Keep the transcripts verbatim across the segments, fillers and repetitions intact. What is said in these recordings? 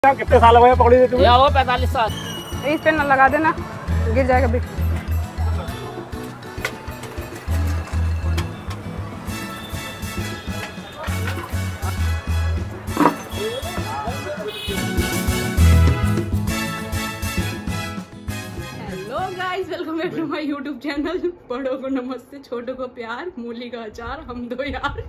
कितने साल हो गए पकड़ी देते हुए? हो पैंतालीस साल। इस पे न लगा देना, गिर जाएगा भी। Hello guys, welcome back to my YouTube channel. बड़ों को नमस्ते, छोटों को प्यार, मूली का अचार, हम दो यार।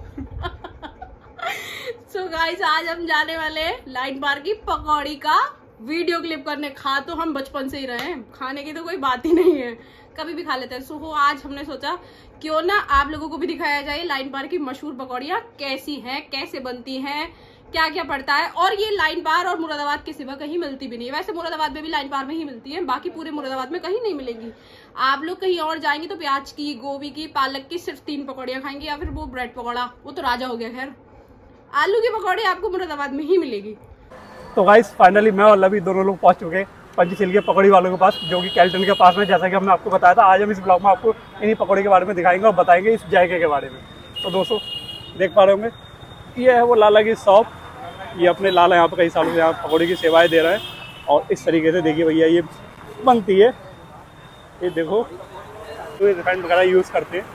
सो so गाइस, आज हम जाने वाले लाइन बार की पकौड़ी का वीडियो क्लिप करने। खा तो हम बचपन से ही रहे हैं, खाने की तो कोई बात ही नहीं है, कभी भी खा लेते हैं। सो so, आज हमने सोचा क्यों ना आप लोगों को भी दिखाया जाए लाइन बार की मशहूर पकौड़ियाँ कैसी हैं, कैसे बनती हैं, क्या क्या पड़ता है। और ये लाइन बार और मुरादाबाद के सिवा कहीं मिलती भी नहीं है। वैसे मुरादाबाद में भी लाइन बार में ही मिलती है, बाकी पूरे मुरादाबाद में कहीं नहीं मिलेगी। आप लोग कहीं और जाएंगे तो प्याज की, गोभी की, पालक की सिर्फ तीन पकौड़ियाँ खाएंगे, या फिर वो ब्रेड पकौड़ा, वो तो राजा हो गया। खैर, आलू की पकौड़ी आपको मुरादाबाद में ही मिलेगी। तो गाइस फाइनली मैं और लवी दोनों लोग पहुंच चुके हैं पंचशील के पकौड़ी वालों के पास, जो कि कैल्टन के पास में। जैसा कि हमने आपको बताया था, आज हम इस ब्लॉग में आपको इन्हीं पकौड़ी के बारे में दिखाएंगे और बताएंगे इस जायके के बारे में। तो दोस्तों देख पा रहे होंगे, ये है वो लाला की शॉप। ये अपने लाला यहाँ पर कई सालों से यहाँ पकौड़ी की सेवाएँ दे रहे हैं। और इस तरीके से देखिए भैया, ये बनती है, ये देखो, तो ये रिफाइंड वगैरह यूज़ करते हैं।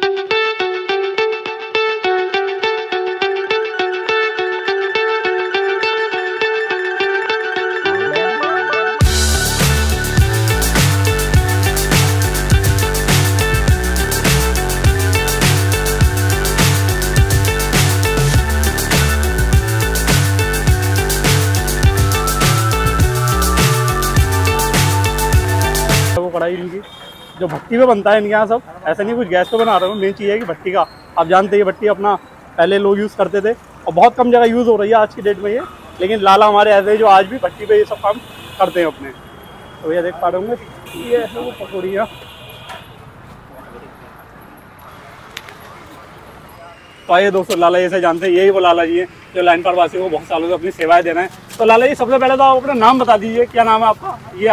कढ़ाई इनकी जो भट्टी पे बनता है इनके यहाँ सब, ऐसा नहीं कुछ गैस पे बना रहा हूँ। मेन चीज़ है कि भट्टी का, आप जानते हैं भट्टी अपना पहले लोग यूज़ करते थे और बहुत कम जगह यूज़ हो रही है आज की डेट में ये। लेकिन लाला हमारे ऐसे जो आज भी भट्टी पे ये सब काम करते हैं अपने। तो भैया देख पा रहे होंगे, ये है वो पकौड़ियाँ। तो आइए दोस्तों, लाला जी से जानते हैं, यही वो लाला जी हैं जो लाइन पार वासी को बहुत सालों से अपनी सेवाएं दे रहे हैं। तो लाला जी, सबसे पहले तो आप अपना नाम बता दीजिए, क्या नाम है आपका? ये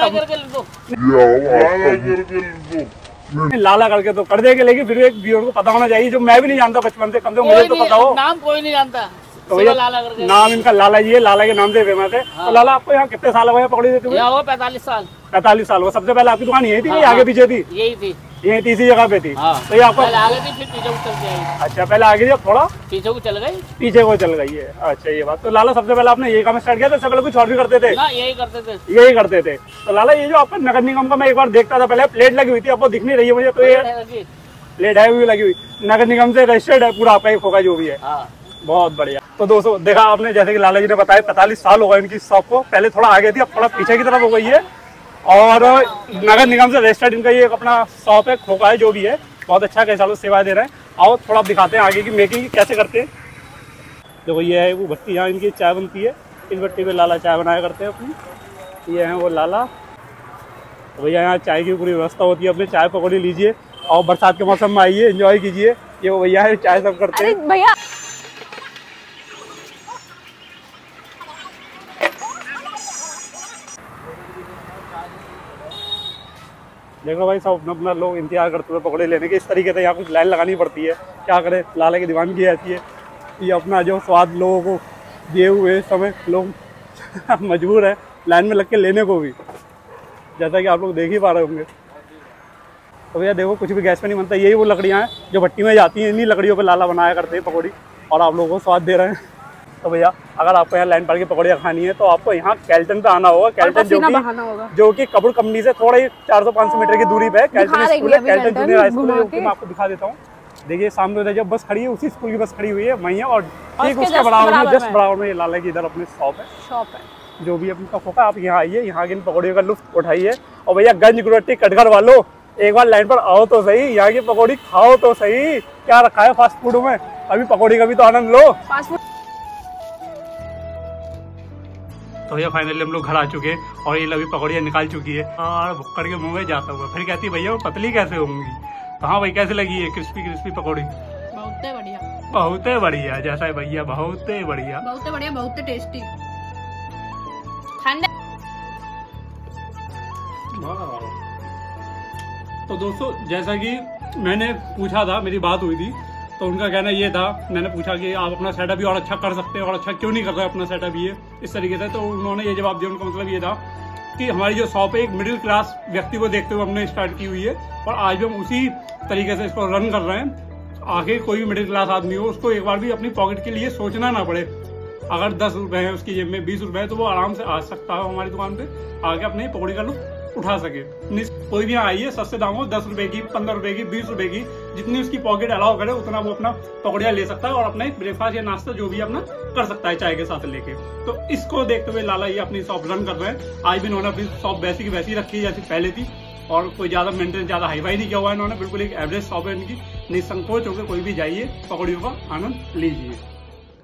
लाला करके तो कर देंगे, लेकिन फिर एक व्यूअर को पता होना चाहिए, जो मैं भी नहीं जानता बचपन से, कम से कम मुझे तो पता हो। नाम कोई नहीं जानता। तो भैया नाम इनका लाला जी है, लाला के नाम से फेमस है। तो लाला, आपको यहाँ कितने साल हो गए पकौड़ी देते हुए? पैंतालीस साल। पैंतालीस साल हुआ। सबसे पहले आपकी दुकान यही थी या आगे पीछे थी? यही थी, यही तीसरी जगह पे थी। हाँ। तो ये आपको आगे थी, फिर पीछे को चल गई। अच्छा, पहले आगे थी, थोड़ा पीछे को चल गई, पीछे को चल गई है। अच्छा, ये बात। तो लाला, सबसे पहले आपने यही काम स्टार्ट किया था, इससे पहले कुछ और भी करते थे? ना, यही करते थे, यही करते थे। तो लाला, ये जो आपका नगर निगम का मैं एक बार देखता था, पहले प्लेट लगी हुई थी, आपको दिख नहीं रही है मुझे, तो ये प्लेट है भी लगी हुई, नगर निगम से रजिस्टर्ड है पूरा आपका, एक होगा जो भी है। बहुत बढ़िया। तो दोस्तों देखा आपने, जैसे कि लाला जी ने बताया, पैंतालीस साल हो गए इनकी शॉप को। पहले थोड़ा आगे थी, अब थोड़ा पीछे की तरफ हो गई है। और नगर निगम से रजिस्टर्ड इनका ये अपना शॉप है, खोखा है जो भी है। बहुत अच्छा कई सालों से सेवाएं दे रहे हैं। और थोड़ा आप दिखाते हैं आगे की मेकिंग कैसे करते हैं। देखो, ये है वो भट्टी, यहाँ इनकी चाय बनती है। इस भट्टी पे लाला चाय बनाया करते हैं अपनी। ये है वो लाला। तो भैया यहाँ चाय की पूरी व्यवस्था होती है, अपने चाय पकौड़ी लीजिए और बरसात के मौसम में आइए, एंजॉय कीजिए। ये वो भैया है, चाय सब करते हैं। भैया देखो भाई, सब अपना अपना लोग इंतजार करते हुए पकौड़े लेने के। इस तरीके से यहाँ कुछ लाइन लगानी पड़ती है, क्या करें, लाला की दीवानगी ऐसी है। ये अपना जो स्वाद लोगों को दिए हुए समय लोग मजबूर है लाइन में लग के लेने को भी, जैसा कि आप लोग देख ही पा रहे होंगे। तो भैया देखो, कुछ भी गैस पे नहीं बनता। यही वो लकड़ियाँ हैं जो भट्टी में जाती हैं, इन्हीं लकड़ियों पर लाला बनाया करते हैं पकौड़ी, और आप लोगों को स्वाद दे रहे हैं। तो भैया, अगर आपको यहाँ लाइन पार की पकौड़ियाँ खानी है तो आपको यहाँ कैल्टन पे आना होगा। कैल्टन जो कि जो कि कपूर कंपनी से थोड़ा ही चार सौ पाँच सौ मीटर की दूरी पे है। कैल्टन स्कूल है, कैल्टन जूनियर हाई स्कूल है, मैं आपको दिखा देता हूँ। देखिए सामने जब बस खड़ी है, उसी स्कूल की बस खड़ी हुई है वहीं है। और ठीक उसके बराबर में, जस्ट बराबर में ये लाला की इधर अपनी शॉप है। शॉप है जो भी अपना खोखा, आप यहाँ आइए, यहाँ की इन पकौड़ियों का लुत्फ उठाइए। और भैया, गंज गुरट्टी कटघर वालों, एक बार लाइन पर आओ तो सही, यहाँ की पकौड़ी खाओ तो सही। क्या रखा है फास्ट फूड में, अभी पकौड़ी का भी तो आनंद लो। तो भैया फाइनली हम लोग घर आ चुके हैं और ये लवी पकौड़ियाँ निकाल चुकी है और भुक्कड़ के मुंह में जाता हुआ फिर कहती भैया वो पतली कैसे होंगी। तो हाँ भाई, कैसे लगी है क्रिस्पी क्रिस्पी पकौड़ी? बहुत बढ़िया, बहुत बढ़िया, जैसा है भैया, बहुत बढ़िया, बहुत बढ़िया, बहुत टेस्टी। तो दोस्तों, जैसा कि मैंने पूछा था, मेरी बात हुई थी तो उनका कहना ये था, मैंने पूछा कि आप अपना सेटअप भी और अच्छा कर सकते हैं और अच्छा क्यों नहीं कर रहे अपना सेटअप ये इस तरीके से। तो उन्होंने ये जवाब दिया, उनका मतलब ये था कि हमारी जो शॉप है एक मिडिल क्लास व्यक्ति को देखते हुए हमने स्टार्ट की हुई है और आज भी हम उसी तरीके से इसको रन कर रहे हैं। आगे कोई भी मिडिल क्लास आदमी हो उसको एक बार भी अपनी पॉकेट के लिए सोचना ना पड़े। अगर दस रुपए है उसकी जेब में, बीस रुपए है, तो वो आराम से आ सकता है हमारी दुकान पे, आके अपनी पकौड़ी का लुत्फ उठा सके। कोई भी यहाँ आइए, सस्ते दामों, दस रुपए की, पंद्रह रुपए की, बीस रुपए की, जितनी उसकी पॉकेट अलाउ करे उतना वो अपना पकौड़िया ले सकता है और अपना एक ब्रेकफास्ट या नाश्ता जो भी अपना कर सकता है चाय के साथ लेके। तो इसको देखते हुए लाला ये अपनी शॉप रन कर रहे हैं। आज भी इन्होंने अपनी शॉप वैसी की वैसी रखी है जैसी पहले थी और कोई ज्यादा मेंटेन ज्यादा हाईफाई नहीं किया हुआ है इन्होंने। बिल्कुल एक एवरेज शॉप है इनकी। निसंकोच होकर कोई भी जाइए, पकौड़ियों का आनंद लीजिए।